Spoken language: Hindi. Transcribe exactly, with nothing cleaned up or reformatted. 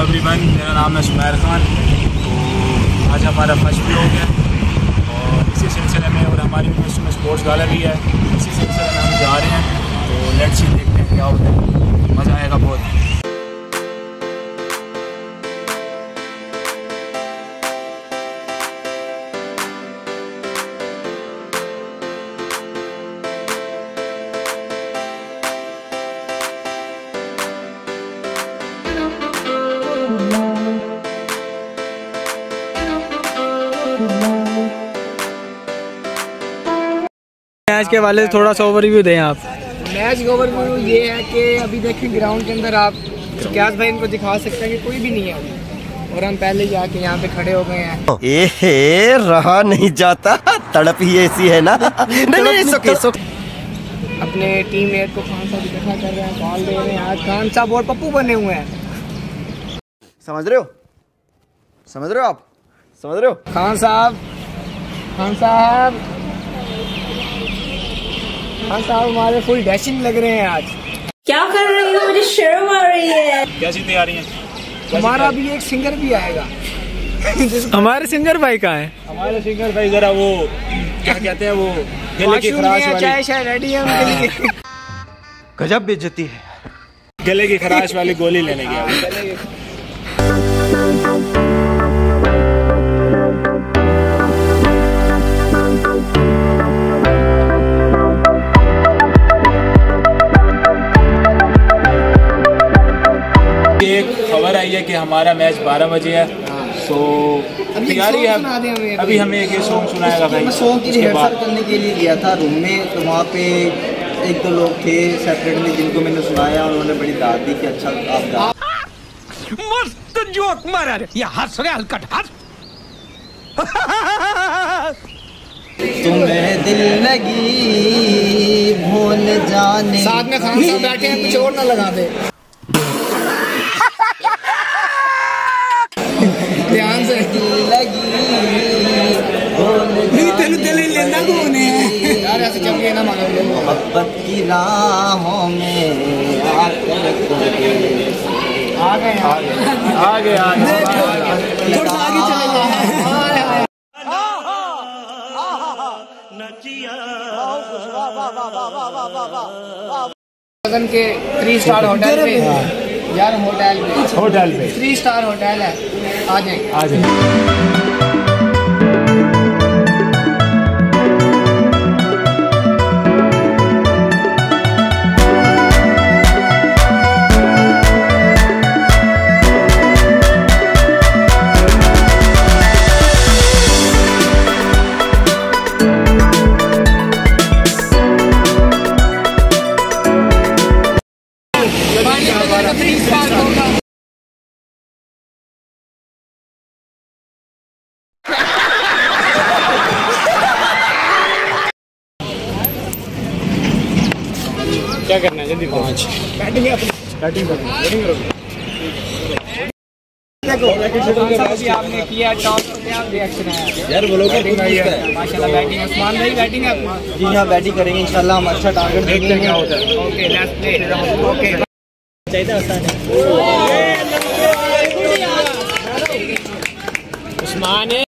एवरीवन, मेरा नाम है सुमैर खान। तो आज हमारा फर्स्ट व्लॉग है और इसी सिलसिले में, और हमारी यूनिवर्सिटी में स्पोर्ट्स गाला भी है, इसी सिलसिले में हम जा रहे हैं। तो लेट्स सी, देखते हैं क्या होता है, मज़ा आएगा बहुत। मैच के वाले थोड़ा सा ओवरव्यू दें आप। मैच का ओवरव्यू ये है कि अभी देखें ग्राउंड के अंदर आप क्या भाई इनको दिखा सकते हैं कि कोई भी नहीं है, और हम पहले ही आके यहाँ पे खड़े हो गए हैं। ए रहा नहीं जाता, तड़प ही ऐसी है ना। नहीं नहीं सुके सुक। अपने टीम मेट को खान साहब इकट्ठा कर रहे हैं, बॉल दे रहे हैं। आज खान साहब और पप्पू बने हुए हैं, समझ रहे हो, समझ रहे हो आप, समझ रहे हो। खान साहब खान साहब खान साहब हमारे फुल डैशिंग लग रहे हैं आज। क्या कर रही हो, मुझे शर्म आ रही है। कैसी तैयारी है? हमारा भी एक सिंगर भी आएगा। हमारे सिंगर भाई कहाँ है? हमारे सिंगर भाई जरा वो क्या कहते हैं, वो गले की खराश वाली, चाय शाय रेडी है उनके लिए। गजब बेइज्जती है। गले की खराश वाली गोली लेने गया। एक खबर आई है कि हमारा मैच बारह बजे है, तो तैयारी है। अभी हमें एक ये सॉन्ग सुनाएगा भाई। सॉन्ग की रिहर्सल करने के लिए गया था रूम में, तो वहाँ पे एक दो लोग थे सेपरेटली जिनको मैंने सुनाया, उन्होंने बड़ी दाद दी कि अच्छा आप गा। मस्त जोक मारा रे, ये हंस रहे हलकट हंस। तुम्हें दिल लगी भूल जाने। साथ में खान साहब बैठे हैं, कुछ और ना लगा दे। ध्यान से लगी तेन दिल लेना कौन है यार, ऐसे चल के ना मांगो। मोहब्बत की राहों में आकर आ गए आ गए आ गए थोड़ा सा आगे चले गए। के थ्री स्टार होटल पे यार, होटल पे होटल पे थ्री स्टार होटल है। आ जाए आ जाए। थ्री स्टार होगा। क्या करना है जल्दी पाँच बैटिंग बैटिंग करो, बैटिंग करो। आपने किया टॉस, क्या रिएक्शन है यार बोलो माशाल्लाह। बैटिंग उस्मान भाई बैटिंग है। जी हाँ बैटिंग करेंगे इंशाल्लाह, हम अच्छा टारगेट देखते हैं क्या होता है। Okay let's play. Okay Usman है।